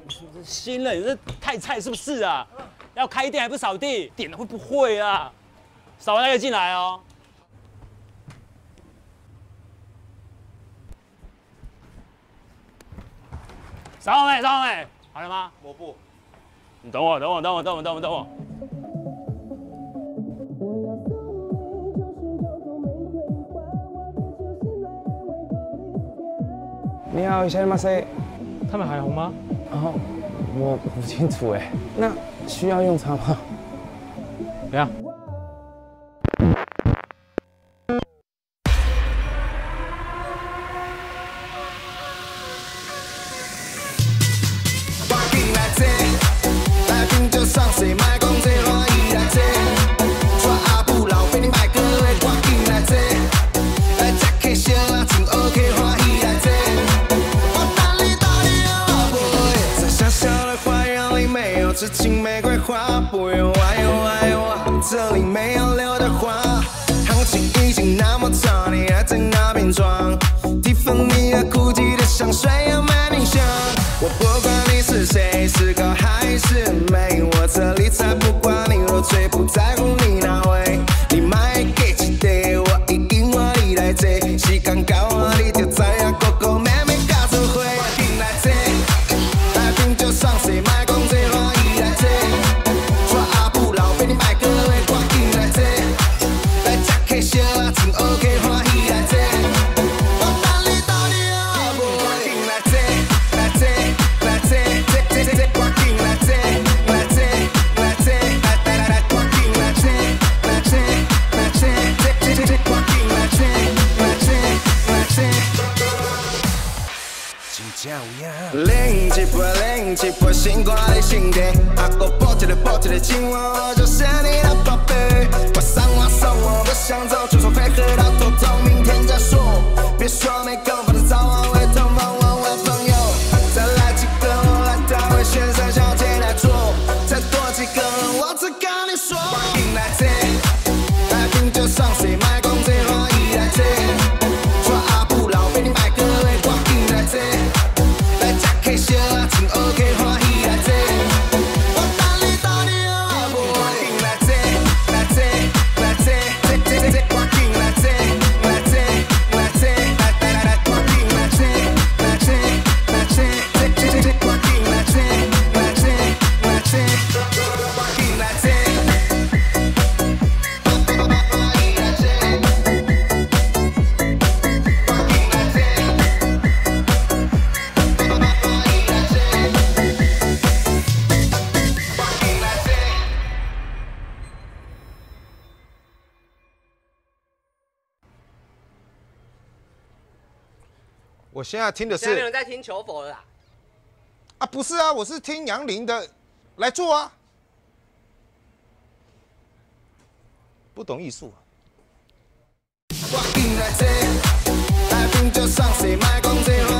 新人，你这太菜是不是啊？要开店还不扫地，点了会不会啊？扫完那个进来哦。扫好没？扫好没？好了吗？ 抹布。 你等我。 你好，小马塞。 他们还好吗？ 哦，我不清楚哎。那需要用餐吗？ 怎样？ 痴情玫瑰花，不用爱我，这里没有刘德华。行情已经那么差，你还在那边装？蒂芬尼的、GUCCI的香水要买你香。我不管你是谁，是高还是美，我这里才不管你若最不在乎你哪位。你买给几袋，我一定我你来坐，时间到我你就知影哥哥妹妹加做伙。进来坐，来宾就上谁买公这话。零一波心挂在心底，阿哥抱起来亲我，就是你的宝贝。晚上我不想走，就算会喝到头痛，明天再说。别说没空，反正早晚会痛，忙完我朋友。再来几个，我来大卫先生小姐来做，再多几个人，我只跟你说。进来坐，来宾就上谁买公这话一来坐，说阿布老被你买个位，我进来坐。开心啊，真 OK， 欢喜来坐。我等你到底好不？我紧来坐，来坐，来坐，我紧来坐，来坐，来坐，来，我紧来坐，来坐，来坐，我紧来坐，来坐，来坐，我紧来坐。 我现在听的是， 现在没有人在听求佛了啦。 啊，不是啊，我是听杨林的，来做啊。不懂艺术啊。我进来坐，来宾就上谁买公这